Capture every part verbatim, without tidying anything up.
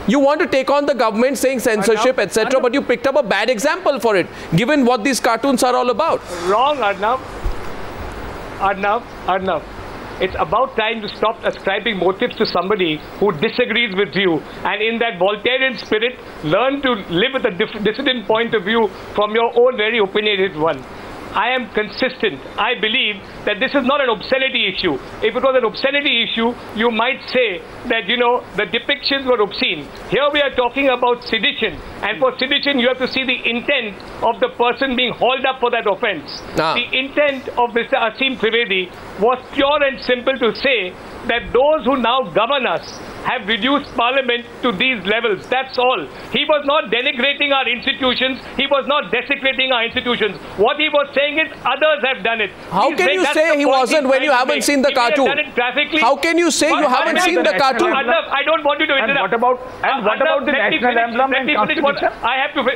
You want to take on the government saying censorship, et cetera, but you picked up a bad example for it, given what these cartoons are all about. Wrong, Arnab. Arnab, Arnab. It's about time to stop ascribing motives to somebody who disagrees with you. And in that Voltairean spirit, learn to live with a dissident point of view from your own very opinionated one. I am consistent. I believe that this is not an obscenity issue. If it was an obscenity issue, you might say that, you know, the depictions were obscene. Here we are talking about sedition. And for sedition, you have to see the intent of the person being hauled up for that offense. Ah. The intent of Mister Aseem Trivedi was pure and simple to say that those who now govern us have reduced Parliament to these levels. That's all. He was not denigrating our institutions. He was not desecrating our institutions. What he was saying is others have done it. How He's can saying you say he wasn't when you haven't make. seen the He may have cartoon? done it graphically. How can you say But you haven't seen the cartoon? Arnab, I don't want you to interrupt. And what about, and what about the national emblem and constitution? I have to...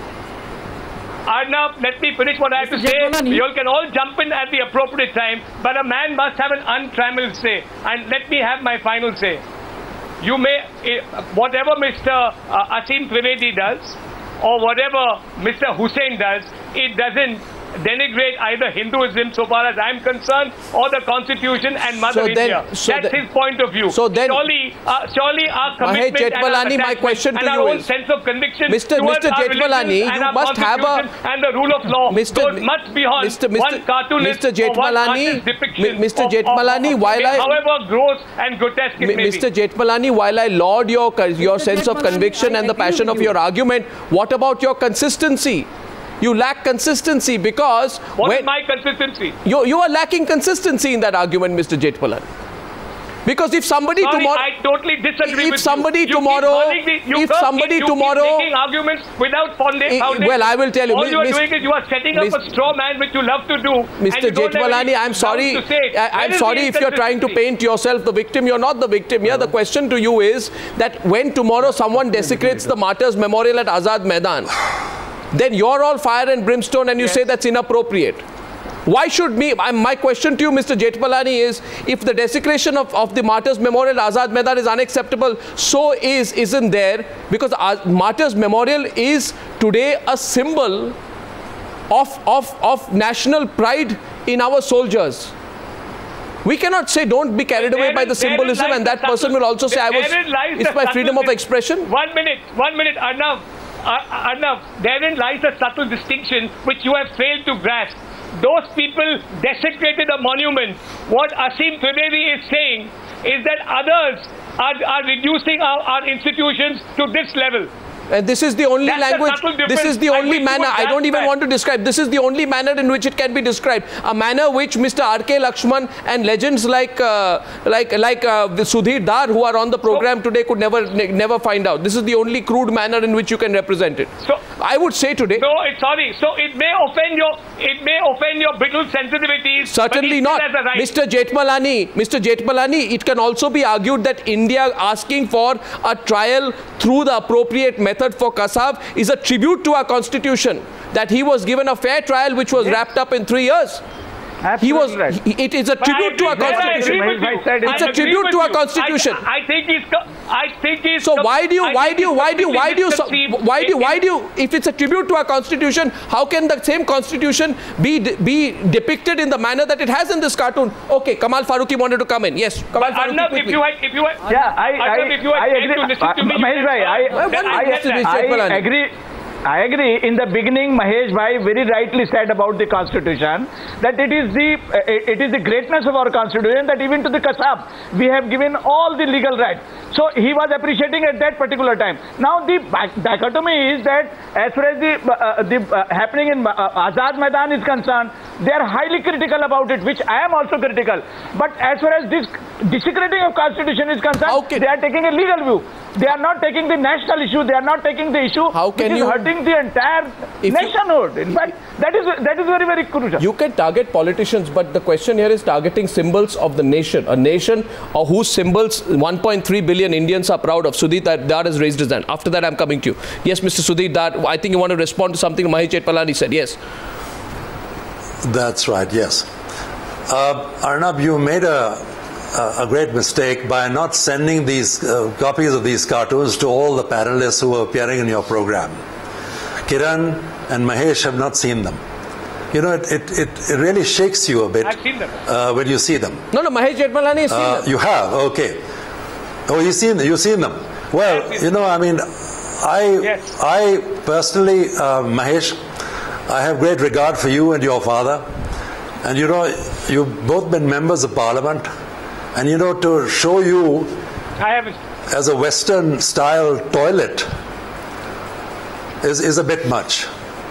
Arnab, let me finish what I have to say. You all can all jump in at the appropriate time, but a man must have an untrammeled say. And let me have my final say. You may, whatever Mister Uh, Aseem Trivedi does, or whatever Mister Hussain does, it doesn't denigrate either Hinduism, so far as I'm concerned, or the Constitution and Mother so India. Then, so That's then, his point of view. So then, surely, uh, surely our commitment Mahesh Jethmalani, and, my question to and our you own is, sense of conviction Mister towards Mister our Jethmalani, religion and you our must have a and the rule of law Mister goes much beyond Mister Mister one cartoonist Mister Jethmalani, depiction Mister of, Jethmalani, of, of, while I, however gross and grotesque it may Mister be. Jethmalani, while I laud your your sense of conviction and the passion of your argument, what about your consistency? You lack consistency because... What is my consistency? You, you are lacking consistency in that argument, Mister Jethmalani. Because if somebody Sorry, tomorrow... I totally disagree if with somebody you. You tomorrow... The, you if somebody you tomorrow... keep making arguments without foundation. Well, I will tell you... All you are Miz, doing is you are setting up a straw man, which you love to do. Mister Jethmalani, I'm sorry. I, I'm sorry if you're trying to paint yourself the victim. You're not the victim here. The question to you is that when tomorrow someone desecrates the Martyrs Memorial at Azad Maidan, then you're all fire and brimstone and you yes. say that's inappropriate. Why should me, my question to you, Mister Jethmalani, is if the desecration of, of the Martyrs Memorial Azad Maidan is unacceptable, so is, isn't there, because Martyrs Memorial is today a symbol of, of, of national pride in our soldiers. We cannot say don't be carried away by the symbolism, and that person will also say I was, it's my freedom of expression. One minute, one minute, Arnab. Uh, Arnab, therein lies a subtle distinction which you have failed to grasp. Those people desecrated a monument. What Aseem Trivedi is saying is that others are, are reducing our, our institutions to this level. And this is the only That's language, this is the only manner, I don't even that. want to describe, this is the only manner in which it can be described. A manner which Mister R K Lakshman and legends like uh, like like uh, Sudhir Dar, who are on the program so, today, could never ne never find out. This is the only crude manner in which you can represent it. So I would say today... No, it's sorry. So it may offend your, it may offend your brittle sensitivities. Certainly not. Right. Mister Jethmalani, Mister Jethmalani, it can also be argued that India asking for a trial through the appropriate method for Kassav is a tribute to our constitution, that he was given a fair trial which was yes. wrapped up in three years. Absolutely he was. right. He, it is a tribute to our constitution. It's a tribute to our constitution. I, I think he's. I think he's. So why do you? Why do you? Why do you? Why do you? Why do you? Why do you? If it's a tribute to our constitution, how can the same constitution be be depicted in the manner that it has in this cartoon? Okay, Kamal Farooqi wanted to come in. Yes, Kamal Farooqi. Arnab, if you had, if you had, yeah, I, I, if you had I agree. to listen to me, Mahesh bhai, I, I, I agree. I agree. In the beginning, Mahesh bhai very rightly said about the constitution that it is the uh, it is the greatness of our constitution that even to the Kasab we have given all the legal rights. So he was appreciating at that particular time. Now the dichotomy is that as far as the uh, the uh, happening in uh, Azad Maidan is concerned, they are highly critical about it, which I am also critical. But as far as this desecrating of constitution is concerned, okay. they are taking a legal view. They are not taking the national issue. They are not taking the issue How can which you, is hurting the entire nationhood. In fact, that is that is very very crucial. You can target politicians, but the question here is targeting symbols of the nation. A nation uh, whose symbols one point three billion Indians are proud of. Sudhir Dar has raised his hand. After that, I'm coming to you. Yes, Mister Sudhir Dar, I think you want to respond to something Mahesh Jethmalani said. Yes. That's right. Yes. Uh, Arnab, you made a uh, a great mistake by not sending these uh, copies of these cartoons to all the panelists who were appearing in your program. Kiran and Mahesh have not seen them. You know, it, it, it, it really shakes you a bit I've seen them. Uh, when you see them. No, no, Mahesh Jethmalani has seen Uh, them. you have? Okay. Oh, you've seen, you've seen them. Well, you know, I mean, I, Yes. I personally, uh, Mahesh, I have great regard for you and your father. And you know, you've both been members of Parliament. And you know, to show you I haven't. as a Western style toilet is, is a bit much.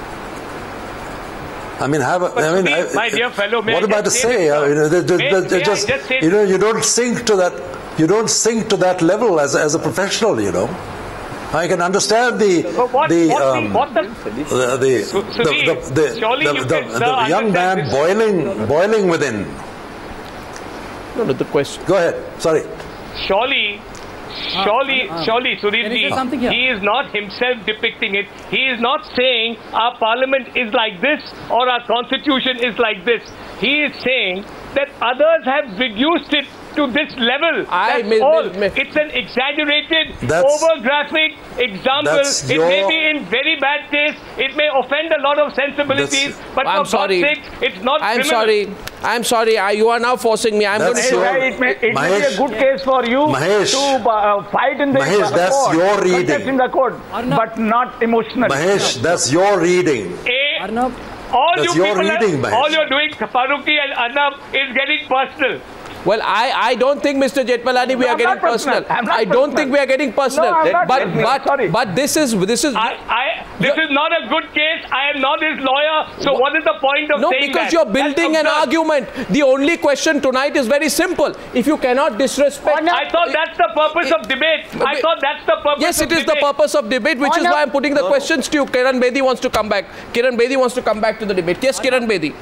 I mean, have a, But I mean, Sunil, I, my dear fellow, may what I am I to just say say? this, I mean, the, the, may- the, may I just, just say you know, you don't sink to that. You don't sink to that level as as a professional. You know, I can understand the But what, the, what, um, the, what the, the the Su- the, Sudhir, the, the, surely the, you the, can, the sir, young man understand this. boiling boiling within. No, no, the question. Go ahead. Sorry. surely, surely, uh, surely, can I say something Sudhir, here? he is not himself depicting it. He is not saying our parliament is like this or our constitution is like this. He is saying that others have reduced it to this level. I That's may- all. may- may- It's an exaggerated, That's- over-graphic example. that's It may your- be in very bad taste. It may offend a lot of sensibilities. That's- But I'm for sorry. God's sake, it's not I'm criminal. sorry. I'm sorry. I, you are now forcing me. I'm going That's to your- show. It may, it may be Mahesh, a good case for you Mahesh, to uh, fight in the Mahesh, uh, that's court, your reading. contest in the court, Arnab. but not emotionally. Mahesh, that's your reading. A, Arnab, all That's you your people, reading, are, Mahesh. all you're doing, Farooqi and Arnab, is getting personal. Well, I, I don't think, Mister Jethmalani, we No, are I'm getting not personal. personal. I'm not I don't personal. think we are getting personal. No, I'm not but personal. but Sorry. but this is this is. I, I, this You're- is not a good case. I am not his lawyer. So what is the point of No, saying because that? you're building That's an absurd. argument. The only question tonight is very simple. If you cannot disrespect... I thought that's the purpose of debate. I Wait. thought that's the purpose Yes, of it is the debate. purpose of debate, which is Arnab- why I'm putting the questions to you. Kiran Bedi wants to come back. Kiran Bedi wants to come back to the debate. Yes, Kiran Bedi.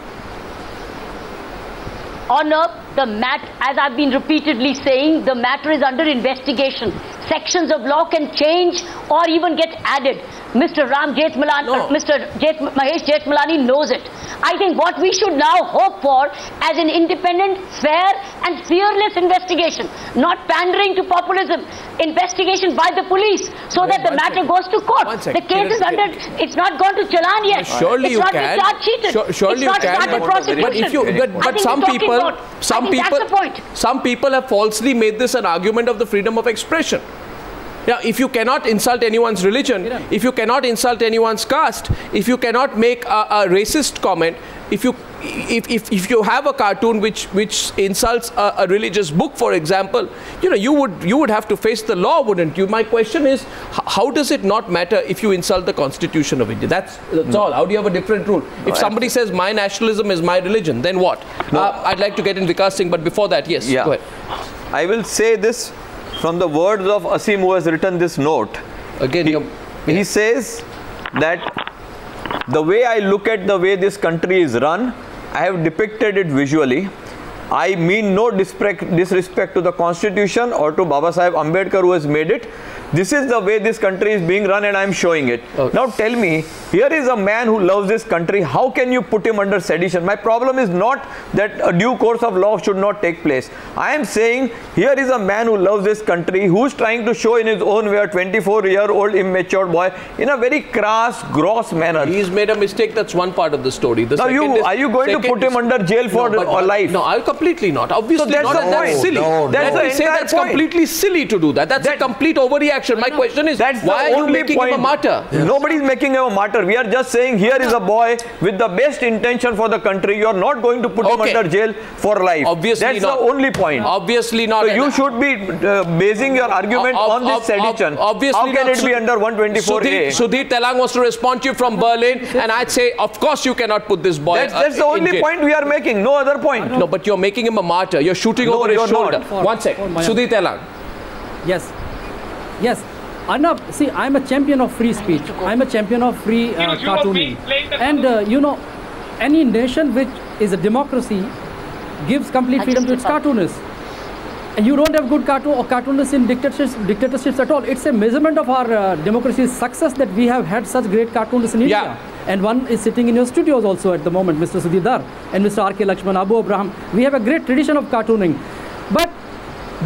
Arnab, the mat, as I've been repeatedly saying, the matter is under investigation. Sections of law can change or even get added. Mister Ram Jethmalani, No. uh, Mister Jeth, Mahesh Jethmalani knows it. I think what we should now hope for as an independent, fair and fearless investigation, not pandering to populism, investigation by the police so Wait, that the one matter second. goes to court. One The second. case is under, it's not gone to Chalan yet. Surely it's you not can. been charge sheeted. Sure- surely it's you not can. started But- prosecution. But if you, but, I but think some we're talking people, about- some I think people, that's the point. some people have falsely made this an argument of the freedom of expression. Yeah, if you cannot insult anyone's religion, if you cannot insult anyone's caste, if you cannot make a, a racist comment, if you if, if, if you have a cartoon which which insults a, a religious book, for example, you know, you would you would have to face the law, wouldn't you? My question is, h- how does it not matter if you insult the Constitution of India? That's that's all. How do you have a different rule? If somebody says my nationalism is my religion, then what? Uh, I'd like to get in Vikas Singh, but before that, yes, Yeah. go ahead. I will say this from the words of Asim, who has written this note. Again, He, you're- he says that the way I look at the way this country is run, I have depicted it visually. I mean no disrespect, disrespect to the Constitution or to Baba Sahib Ambedkar, who has made it. This is the way this country is being run and I am showing it. Okay. Now tell me, here is a man who loves this country. How can you put him under sedition? My problem is not that a due course of law should not take place. I am saying here is a man who loves this country, who is trying to show in his own way a twenty-four-year-old immature boy in a very crass, gross manner. He's made a mistake. That's one part of the story. The Now second you- is- are you going to second put him is- under jail for but- or life? No, I'll completely not. Obviously So that's not. the and that's point. silly. No, That's Let the me say entire that's point. completely silly to do that. That's That- a complete overreaction. My question is, That's why the are you only making point. him a martyr? Nobody is making him a martyr. We are just saying here is a boy with the best intention for the country. You are not going to put him Okay. under jail for life. Obviously That's not. the only point. Obviously not. So you should be uh, basing your argument Ob- on this ob- ob- sedition. obviously How can not. it be under one twenty-four A? Sudhir, Sudhir Telang wants to respond to you from Berlin, and I'd say, of course you cannot put this boy. That's, uh, that's the in only jail. point we are making. No other point. No, but you're making him a martyr. You're shooting No, over his you're shoulder. not. One sec. For my- Sudhir Telang. yes, yes. Arnab, see, I'm a champion of free speech. I'm a champion of free uh, You- you are cartooning. being playing the- And uh, you know, any nation which is a democracy gives complete freedom to its cartoonists. And you don't have good cartoon or cartoonists in dictatorships, dictatorships at all. It's a measurement of our uh, democracy's success that we have had such great cartoonists in Yeah. India. And one is sitting in your studios also at the moment, Mister Sudhir Dar and Mister R K Lakshman, Abu Abraham. We have a great tradition of cartooning. But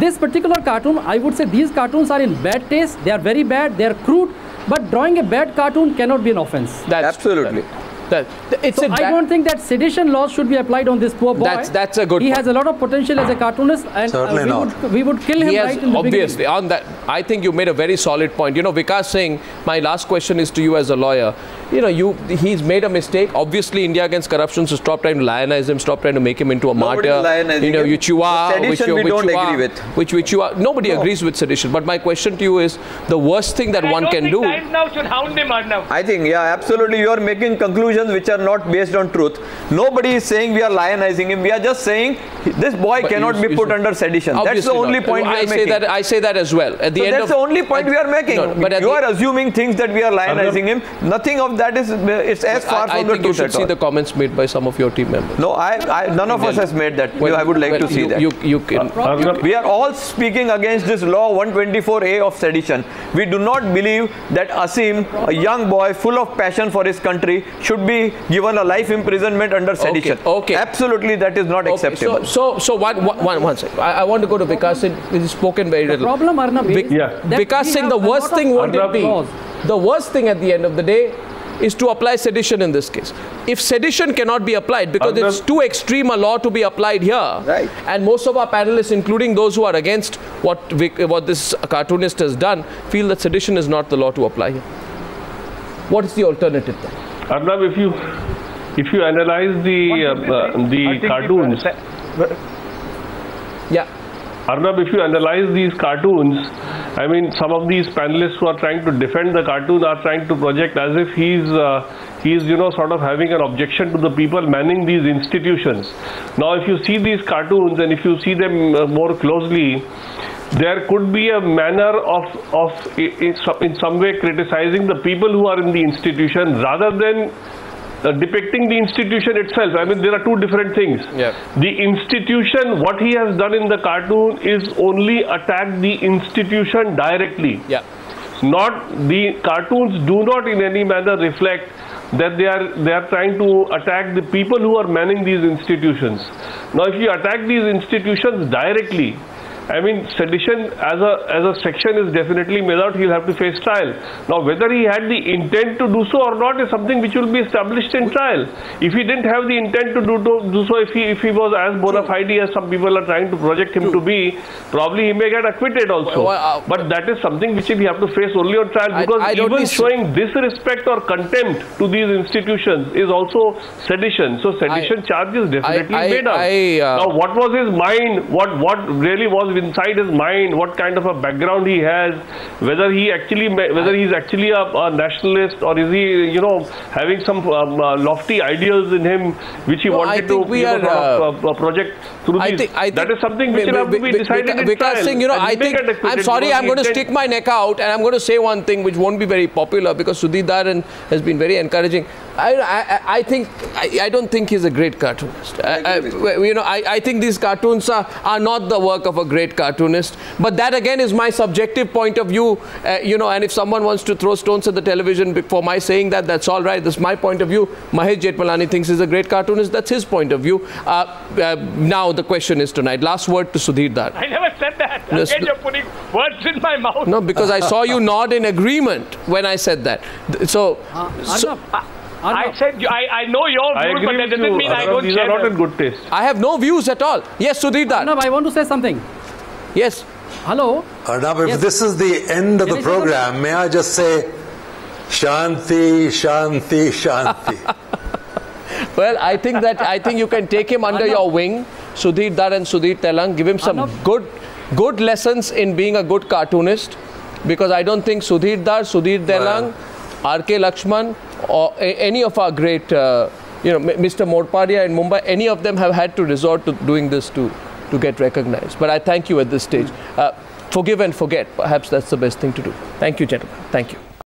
this particular cartoon, I would say these cartoons are in bad taste. They are very bad. They are crude. But drawing a bad cartoon cannot be an offense. That's absolutely. That, it's so I don't think that sedition laws should be applied on this poor boy. That's, that's a good He point. has a lot of potential as a cartoonist, and Certainly uh, we, not. would, we would kill him he has, right in the obviously, beginning. on that, I think you made a very solid point. You know, Vikas Singh, my last question is to you as a lawyer. You know, you he's made a mistake. Obviously, India Against Corruption, so stop trying to lionize him, stop trying to make him into a Nobody martyr. You know, him. which you are, Sedition which you, we which don't you agree are, with. Which, which you are. Nobody no. agrees with sedition. But my question to you is, the worst thing that and one I don't can think do. Times now should hound him, Arnav. I think, yeah, absolutely. You are making conclusions which are not based on truth. Nobody is saying we are lionizing him. We are just saying this boy But cannot you, be you put under sedition. That's the only not. point I we are say making. That, I say that as well. At the so end that's of, the only point at, we are making. No, but you the, are assuming things that we are lionizing him. Nothing of that is it's as far I, from I the think you truth should at see all. the comments made by some of your team members. No, I, I none of well, us has made that. Well, I would like well, to see you, that. You, you can, Uh, we are all speaking against this law one twenty-four A of sedition. We do not believe that Asim, a young boy full of passion for his country, should be given a life imprisonment under sedition. Okay. okay. Absolutely, that is not okay. acceptable. So, so, so one, one, one second. I, I want to go to Vikas Singh. He's spoken very little. The problem, Arnav, is Vic, yeah. that Vikas we Singh, have the a worst lot thing of won't it be? laws. The worst thing at the end of the day is to apply sedition in this case. If sedition cannot be applied, because Arnav, it's too extreme a law to be applied here, Right. and most of our panelists, including those who are against what Vic, what this cartoonist has done, feel that sedition is not the law to apply here. What is the alternative then? Arnav, if you if you analyze the uh, uh, the cartoons, Yeah. Arnav, if you analyze these cartoons, I mean, some of these panelists who are trying to defend the cartoon are trying to project as if he's uh, he's you know sort of having an objection to the people manning these institutions. Now, if you see these cartoons and if you see them uh, more closely, there could be a manner of of in in some way criticizing the people who are in the institution rather than Uh, depicting the institution itself. I mean, there are two different things. Yeah. The institution, what he has done in the cartoon is only attack the institution directly. Yeah. Not the cartoons do not in any manner reflect that they are they are trying to attack the people who are manning these institutions. Now, if you attack these institutions directly, I mean, sedition as a as a section is definitely made out. He'll have to face trial. Now, whether he had the intent to do so or not is something which will be established in trial. If he didn't have the intent to do, to do so, if he if he was as bona fide as some people are trying to project him True. to be, probably he may get acquitted also. Well, uh, but that is something which we have to face only on trial, because I, I even showing disrespect or contempt to these institutions is also sedition. So sedition I, charge is definitely I, I, made up. I, uh, now, what was his mind? What what really was inside his mind, what kind of a background he has, whether he actually whether he's actually a, a nationalist, or is he you know having some um, uh, lofty ideals in him which he no, wanted to you are, know, sort of, uh, project through I these. think, I think, that is something which will have to be decided in Vikas trial. Singh, you know, I think I'm sorry, I'm going to stick my neck out and I'm going to say one thing which won't be very popular, because Sudhir Dharan has been very encouraging. I, I, I think I, I don't think he's a great cartoonist. I, I, you know, I, I think these cartoons are, are not the work of a great cartoonist. But that again is my subjective point of view. Uh, you know, and if someone wants to throw stones at the television for my saying that, that's all right. That's my point of view. Mahesh Jethmalani thinks he's a great cartoonist. That's his point of view. Uh, uh, now the question is tonight. Last word to Sudhir Dharan. I never said that. Yes, Again, you're putting words in my mouth. No, because I saw you nod in agreement when I said that. So. Uh, so I said, I, I know your views, but that doesn't mean I don't These share are not them. in good taste. I have no views at all. Yes, Sudhir Dharan. Arnav, I want to say something. Yes. Hello. Arnav, if Yes. this is the end of Can the I say program, may I just say, Shanti, Shanti, Shanti. Well, I think that I think you can take him under your wing, Sudhir Dharan and Sudhir Telang. Give him some Arnav. good, good lessons in being a good cartoonist, because I don't think Sudhir Dhar, Sudhir Telang, R K Lakshman, or a, any of our great, uh, you know, Mister Morpadia in Mumbai, any of them have had to resort to doing this to, to get recognized. But I thank you at this stage. Uh, forgive and forget. Perhaps that's the best thing to do. Thank you, gentlemen. Thank you.